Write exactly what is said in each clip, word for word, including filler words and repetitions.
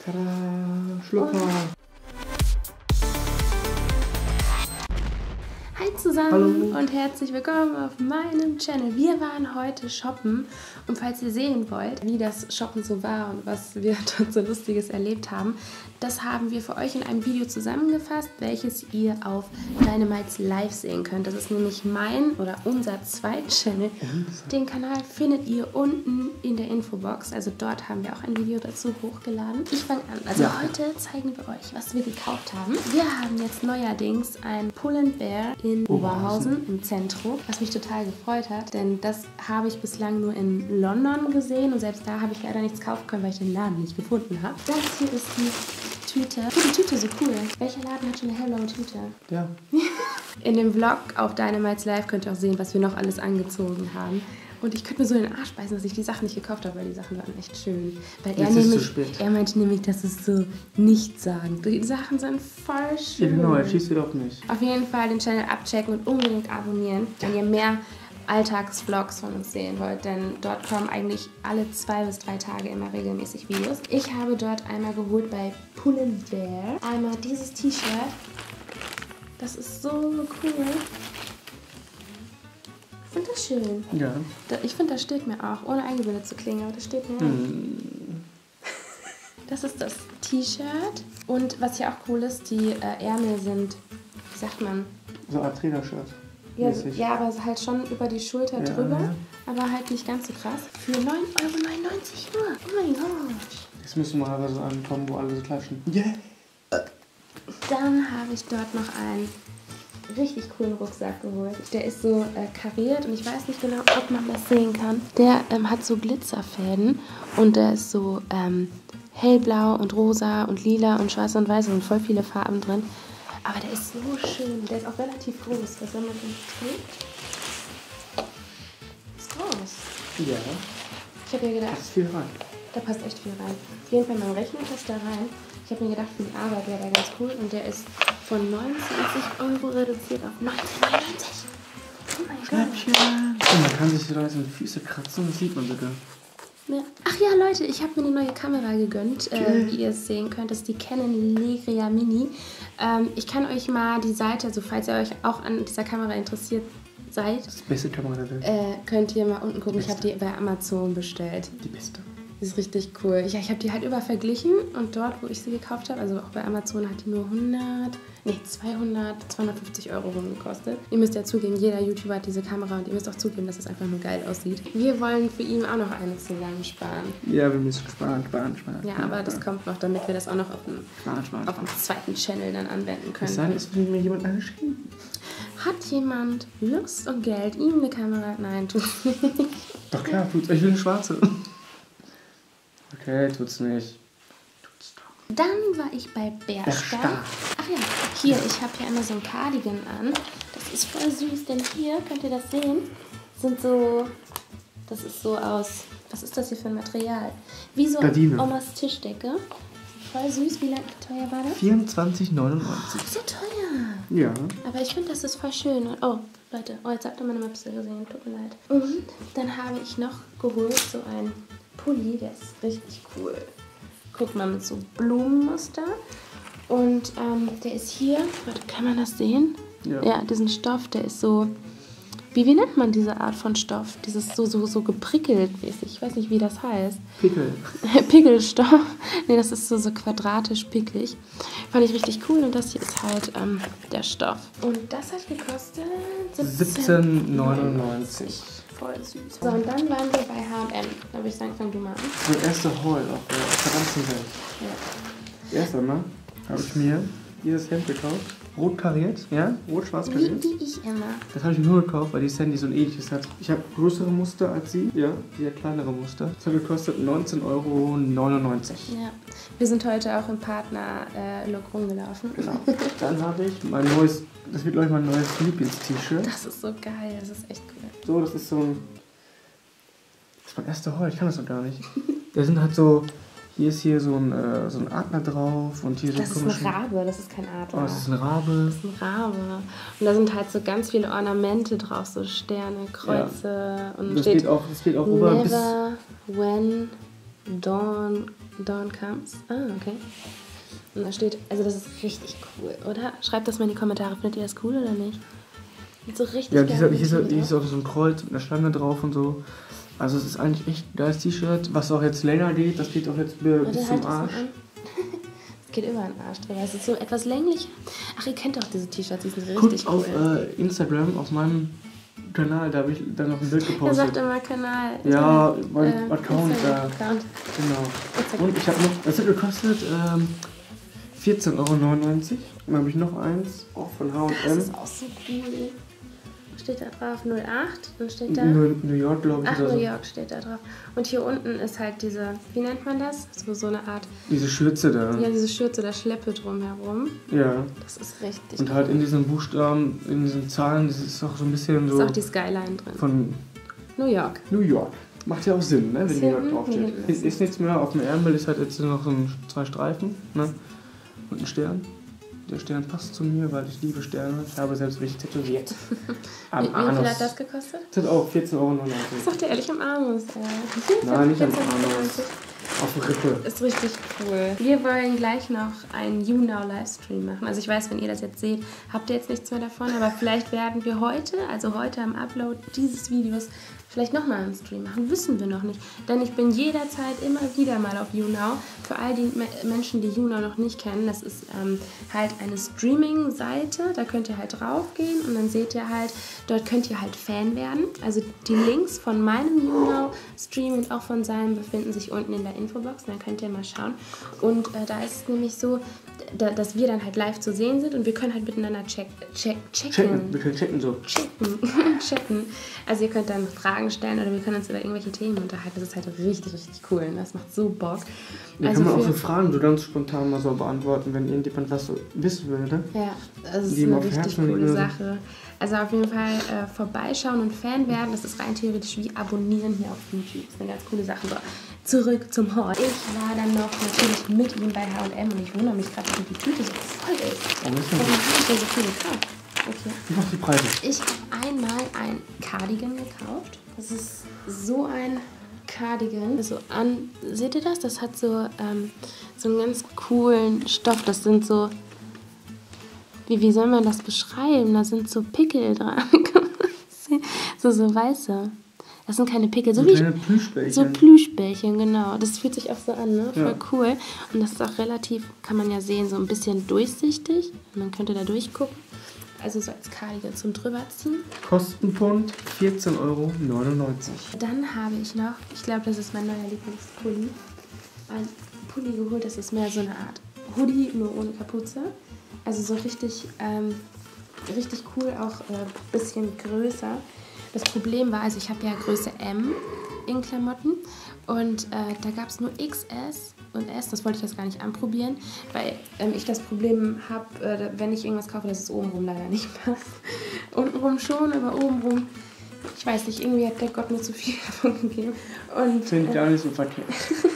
Tada, Schlupper. Hi zusammen. Hallo. Und herzlich willkommen auf meinem Channel. Wir waren heute shoppen und falls ihr sehen wollt, wie das Shoppen so war und was wir dort so Lustiges erlebt haben, das haben wir für euch in einem Video zusammengefasst, welches ihr auf Dynamites Live sehen könnt. Das ist nämlich mein oder unser Zweit-Channel. Den Kanal findet ihr unten in der Infobox. Also dort haben wir auch ein Video dazu hochgeladen. Ich fange an. Also Ja. heute zeigen wir euch, was wir gekauft haben. Wir haben jetzt neuerdings ein Pull and Bear in Oberhausen im Zentrum, was mich total gefreut hat, denn das habe ich bislang nur in London gesehen und selbst da habe ich leider nichts kaufen können, weil ich den Laden nicht gefunden habe. Das hier ist die Tüte. Oh, die Tüte so cool. Welcher Laden hat schon eine hellblaue Tüte? Ja. In dem Vlog auf Dynamites Live könnt ihr auch sehen, was wir noch alles angezogen haben. Und ich könnte mir so in den Arsch beißen, dass ich die Sachen nicht gekauft habe, weil die Sachen waren echt schön. Weil er Jetzt ist es nämlich, zu spät. er meinte nämlich, dass es so nichtssagend. Die Sachen sind voll schön. Ja, genau, er schießt wieder auf mich. Auf jeden Fall den Channel abchecken und unbedingt abonnieren, wenn ihr mehr Alltagsvlogs von uns sehen wollt, denn dort kommen eigentlich alle zwei bis drei Tage immer regelmäßig Videos. Ich habe dort einmal geholt bei Pull and Bear einmal dieses T-Shirt. Das ist so cool. Ich finde das schön. Ja. Da- Ich finde, das steht mir auch, ohne eingebildet zu klingen, aber das steht mir. Hm. Das ist das T-Shirt und was hier auch cool ist, die äh, Ärmel sind, wie sagt man? So eine Art Trainershirt. Ja, mäßig. ja, aber halt schon über die Schulter Ja, drüber, ja. aber halt nicht ganz so krass. Für neun Euro neunundneunzig nur. Oh mein Gott. Jetzt müssen wir mal so ankommen, wo alle so klatschen. Yeah. Dann habe ich dort noch einen richtig coolen Rucksack geholt. Der ist so äh, kariert und ich weiß nicht genau, ob man das sehen kann. Der ähm, hat so Glitzerfäden und der ist so ähm, hellblau und rosa und lila und schwarz und weiß und voll viele Farben drin. Aber der ist so schön. Der ist auch relativ groß. Was soll man denn tun? Ist groß. Ja. Ich habe mir gedacht, Da ist viel rein. da passt echt viel rein. Auf jeden Fall, mein Rechner passt da rein. Ich habe mir gedacht, für die Arbeit wäre der ganz cool. Und der ist von neunundzwanzig Euro reduziert auf neunzehn neunundneunzig. Oh mein Gott. Schnäppchen. Und man kann sich da jetzt in die Füße kratzen, das sieht man sogar. Ja. Ach ja, Leute, ich habe mir eine neue Kamera gegönnt, äh, wie ihr es sehen könnt. Das ist die Canon Legria Mini. Ähm, ich kann euch mal die Seite, also falls ihr euch auch an dieser Kamera interessiert seid, Das ist die beste Kamera der Welt. äh, könnt ihr mal unten gucken. Ich habe Beste. die bei Amazon bestellt. Die beste. Die ist richtig cool. Ja, ich habe die halt über verglichen und dort, wo ich sie gekauft habe, also auch bei Amazon, hat die nur hundert, nee, zweihundert, zweihundertfünfzig Euro gekostet. Ihr müsst ja zugeben, jeder YouTuber hat diese Kamera und ihr müsst auch zugeben, dass es einfach nur geil aussieht. Wir wollen für ihn auch noch eine zusammensparen. Ja, wir müssen sparen, sparen, sparen. Ja, aber das kommt noch, damit wir das auch noch auf dem, Sparen, sparen, auf dem zweiten Channel dann anwenden Es können. sei denn, es will mir jemand eine schenken. Hat jemand Lust und Geld, ihm eine Kamera? Nein, tut nicht. Doch klar, tut's. Ich will eine schwarze. Okay, tut's nicht. Tut's doch. Dann war ich bei Bershka. Bershka. Ach ja, hier, ich habe hier einmal so ein Cardigan an. Das ist voll süß, denn hier, könnt ihr das sehen, sind so, das ist so aus, was ist das hier für ein Material? Wie so Gardine. Omas Tischdecke. Voll süß, wie, lang, wie teuer war das? vierundzwanzig neunundneunzig. So teuer. Ja. Aber ich finde, das ist voll schön. Oh, Leute, oh, jetzt habt ihr meine Möpse gesehen, tut mir leid. Und dann habe ich noch geholt so ein Pulli, der ist richtig cool. Guck mal, mit so Blumenmuster. Und ähm, der ist hier, warte, kann man das sehen? Ja. Ja, diesen Stoff, der ist so, wie, wie nennt man diese Art von Stoff? Dieses so, so, so geprickelt mäßig, ich weiß nicht, wie das heißt. Pickel. Pickelstoff. Nee, das ist so, so quadratisch picklig. Fand ich richtig cool und das hier ist halt ähm, der Stoff. Und das hat gekostet siebzehn neunundneunzig. Voll süß. So, und dann waren wir bei H und M. Da würde ich sagen, fang du mal an. Der erste Haul auf der, auf der ganzen Welt. Ja. Erst einmal habe ich mir dieses Hemd gekauft. Rot kariert, ja? Rot-schwarz Wie, kariert. wie ich immer. Das habe ich mir nur gekauft, weil die Sandy so ein ähnliches hat. Ich habe größere Muster als sie. Ja, die hat kleinere Muster. Das hat gekostet neunzehn Euro neunundneunzig. Ja. Wir sind heute auch im Partner-Look rumgelaufen. Genau. Dann habe ich mein neues, das wird glaube ich mein neues Lieblings-T-Shirt. Das ist so geil, das ist echt cool. So, das ist so ein, das ist mein erster Haul, ich kann das noch gar nicht. Da sind halt so, hier ist hier so ein, äh, so ein Adler drauf und hier so Das ist komischen- ein Rabe, das ist kein Adler. Oh, das ist ein Rabe. Das ist ein Rabe. Und da sind halt so ganz viele Ornamente drauf, so Sterne, Kreuze. Und Das steht geht auch, das geht auch rüber bis... Never, when, dawn, Dawn Comes. Ah, okay. Und da steht, also das ist richtig cool, oder? Schreibt das mal in die Kommentare, findet ihr das cool oder nicht? Mit so richtig Ja, dieser, geilen hier, ist, hier Motiven. ist auch so ein Kreuz mit einer Schlange drauf und so. Also es ist eigentlich echt ein geiles T-Shirt, was auch jetzt länger geht. Das geht auch jetzt bis Warte, zum halt das mal Arsch. an. Es geht über den Arsch drüber. Es ist so etwas länglich. Ach, ihr kennt doch diese T-Shirts, die sind richtig Guckt auf cool. äh, Instagram, auf meinem Kanal, da habe ich dann noch ein Bild Er gepostet. sagt immer Kanal. Ja, Internet, mein äh, Account da. Instagram-Account. Genau. Und ich habe noch, das hat gekostet ähm, vierzehn Euro neunundneunzig. Dann habe ich noch eins, auch von H und Das M. ist auch so cool. Steht da drauf null acht, dann steht da... New, New York, glaube ich. Ach, oder New so. York steht da drauf. Und hier unten ist halt diese, wie nennt man das? So, so eine Art, Diese Schürze da. ja, diese Schürze oder Schleppe drumherum. Ja. Das ist richtig Und halt in diesen Buchstaben, in diesen Zahlen, das ist auch so ein bisschen Ist so auch die Skyline drin. von New York. New York. Macht ja auch Sinn, ne, wenn Ist New York hinten, draufsteht. hinten Ist, ist nichts mehr, auf dem Ärmel ist halt jetzt nur noch so ein, zwei Streifen, ne? Und ein Stern. Der Stern passt zu mir, weil ich liebe Sterne. Ich habe selbst welche tätowiert. Am Wie, wie Anus. viel hat das gekostet? Das hat auch vierzehn Euro neunundneunzig. Sagt ihr ehrlich am Armus, ey. Nein, nicht am vierzehn Euro Anus. neunzig. Auf der Rippe. Ist richtig cool. Wir wollen gleich noch einen YouNow Livestream machen. Also ich weiß, wenn ihr das jetzt seht, habt ihr jetzt nichts mehr davon, aber vielleicht werden wir heute, also heute am Upload dieses Videos, vielleicht nochmal einen Stream machen. Wissen wir noch nicht. Denn ich bin jederzeit immer wieder mal auf YouNow. Für all die Me- Menschen, die YouNow noch nicht kennen, das ist ähm, halt eine Streaming-Seite. Da könnt ihr halt draufgehen und dann seht ihr halt, dort könnt ihr halt Fan werden. Also die Links von meinem YouNow-Stream und auch von seinem befinden sich unten in der Infobox. Dann könnt ihr mal schauen. Und äh, da ist es nämlich so, da, dass wir dann halt live zu sehen sind und wir können halt miteinander check, check, checken. Checken, wir können checken so. Checken. Checken. Also ihr könnt dann Fragen stellen oder wir können uns über irgendwelche Themen unterhalten. Das ist halt richtig, richtig cool und das macht so Bock. Da Also kann man auch für- so Fragen so ganz spontan mal so beantworten, wenn irgendjemand was so wissen würde. Ja, das ist Die ihm eine auf richtig Herzen coole liegen. Sache. Also auf jeden Fall äh, vorbeischauen und Fan werden, das ist rein theoretisch wie abonnieren hier auf YouTube. Das ist eine ganz coole Sache. So, zurück zum Haul. Ich war dann noch natürlich mit ihm bei H und M und ich wundere mich gerade, wie die Tüte so voll ist. Warum ist Warum das habe ich denn so viel gekauft? Okay. Wie macht die Preise? Ich habe einmal ein Cardigan gekauft. Das ist so ein Cardigan. So an, seht ihr das? Das hat so, ähm, so einen ganz coolen Stoff. Das sind so, wie, wie soll man das beschreiben? Da sind so Pickel dran. so, so weiße. Das sind keine Pickel. So, So wie kleine Plüschbällchen. so Plüschbällchen, genau. Das fühlt sich auch so an, ne? Voll Ja. cool. Und das ist auch relativ, kann man ja sehen, so ein bisschen durchsichtig. Man könnte da durchgucken. Also so als Cardigan zum drüberziehen. Kostenpunkt vierzehn Euro neunundneunzig. Dann habe ich noch, ich glaube, das ist mein neuer Lieblingspulli, ein Pulli geholt. Das ist mehr so eine Art Hoodie, nur ohne Kapuze. Also so richtig, ähm, richtig cool, auch ein äh, bisschen größer. Das Problem war, also ich habe ja Größe M in Klamotten und äh, da gab es nur X S und S. Das wollte ich jetzt gar nicht anprobieren, weil ähm, ich das Problem habe, äh, wenn ich irgendwas kaufe, dass es obenrum leider nicht passt. Untenrum schon, aber obenrum, ich weiß nicht, irgendwie hat der Gott mir zu viel davon gegeben. Und, Finde ich äh, auch nicht so verkehrt.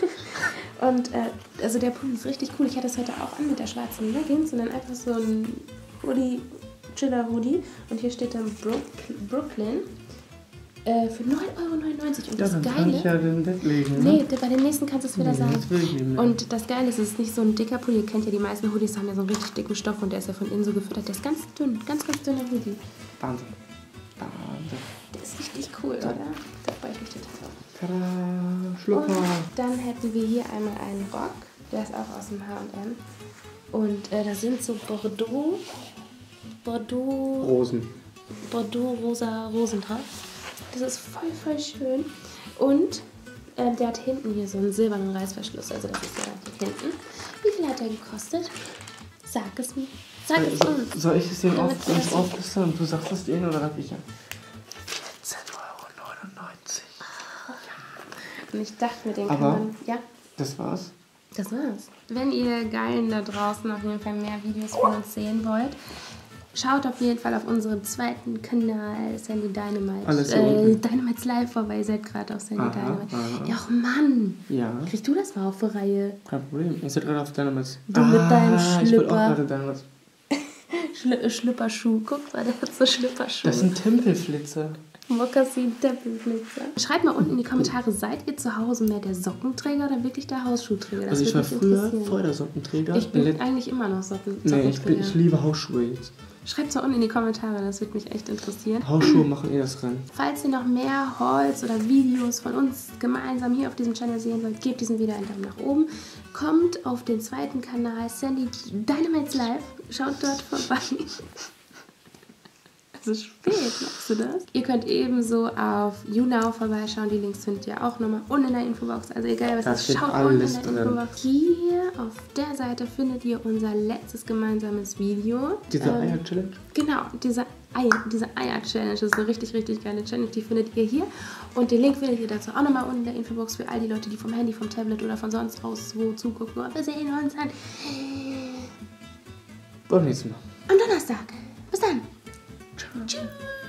und äh, also der Pulli ist richtig cool. Ich hatte das heute auch an mit der schwarzen Leggings und dann einfach so ein Hoodie, Chiller-Hoodie. Und hier steht dann Brook, Brooklyn äh, für neun Euro neunundneunzig. Und Ja, das dann kann ich Geile... ja den weglegen, Nee, ne? der- bei dem nächsten kannst du es wieder Nee, sagen. das will ich nicht mehr. Und das Geile ist, es ist nicht so ein dicker Pulli. Ihr kennt ja, die meisten Hoodies haben ja so einen richtig dicken Stoff und der ist ja von innen so gefüttert. Der ist ganz dünn, ganz, ganz dünner Hoodie. Wahnsinn. Wahnsinn. Der ist richtig cool, oder? Da freue ich mich total drauf. Tada, Und Schlupper. dann hätten wir hier einmal einen Rock. Der ist auch aus dem H und M. Und äh, da sind so Bordeaux, Bordeaux, Rosen. Bordeaux, rosa Rosen drauf. Das ist voll, voll schön. Und äh, der hat hinten hier so einen silbernen Reißverschluss. Also das ist ja hier hinten. Wie viel hat der gekostet? Sag es mir. Sag es So, uns. soll ich es dir Damit auf, wir ins das- auflisten und du sagst es denen oder sag ich ja? vierzehn Euro neunundneunzig. Und ich dachte, mit dem Aber- kann man... Ja, Das war's. das war's. Wenn ihr Geilen da draußen auf jeden Fall mehr Videos von uns sehen wollt, schaut auf jeden Fall auf unserem zweiten Kanal Sandy Dynamite. Alles hier äh, unten. Dynamites Live vorbei. Ihr seid gerade auf Sandy Aha, Dynamite. aha. Ja, och Mann. Ja, Kriegst du das mal auf die Reihe? kein Problem. Ich sitze gerade auf Dynamics. Du mit deinem Ich will auch Schlüpper. gerade Dynamics. Schli Schlüpperschuh. Guck mal, der hat so Schlüpperschuhe. Das sind Tempelflitzer. Mokassin-Tempelflitzer. Schreibt mal unten in die Kommentare, seid ihr zu Hause mehr der Sockenträger oder wirklich der Hausschuhträger? Das Also ich war früher voll der Sockenträger. Ich bin eigentlich immer noch Socken Nee, ich, Sockenträger. bin, ich liebe Hausschuhe jetzt. Schreibt es mal unten in die Kommentare, das würde mich echt interessieren. Hausschuhe machen eh das Rennen. Falls ihr noch mehr Hauls oder Videos von uns gemeinsam hier auf diesem Channel sehen wollt, gebt diesem Video einen Daumen nach oben. Kommt auf den zweiten Kanal Sandy Dynamites Live. Schaut dort vorbei. Es ist spät, merkst du das? Ihr könnt ebenso auf YouNow vorbeischauen. Die Links findet ihr auch nochmal unten in der Infobox. Also egal was Da ist, steht schaut alles unten in der drin. Infobox. Hier auf der Seite findet ihr unser letztes gemeinsames Video. Diese Ähm, Eier-Challenge? Genau, diese Eier, diese Eier-Challenge ist eine richtig, richtig geile Challenge. Die findet ihr hier. Und den Link findet ihr dazu auch nochmal unten in der Infobox für all die Leute, die vom Handy, vom Tablet oder von sonst aus wo zugucken. Und wir sehen uns dann Beim nächsten Mal. am Donnerstag. Bis dann. Tschüss.